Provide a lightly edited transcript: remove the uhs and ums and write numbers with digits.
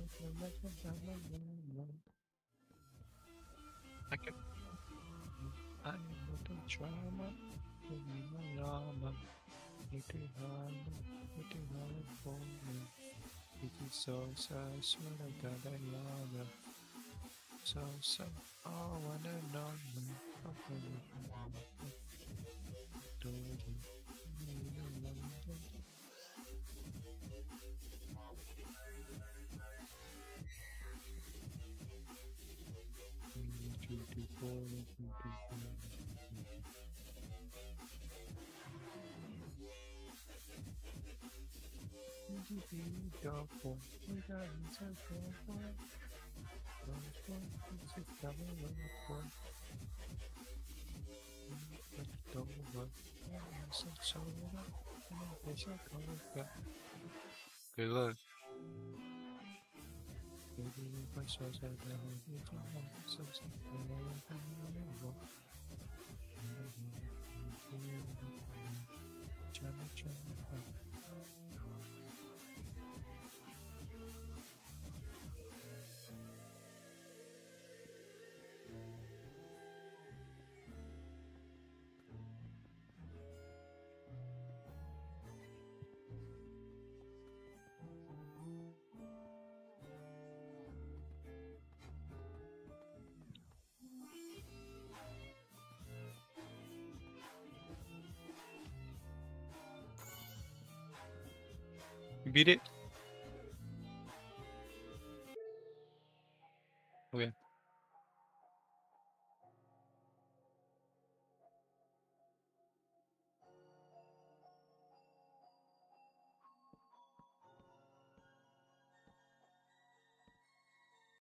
I can. I am not a drama. Drama. It is hard for me. It is so sad, swear to God I love you. So sad, I wanna know me. How can you do it? Good luck. You beat it? Okay.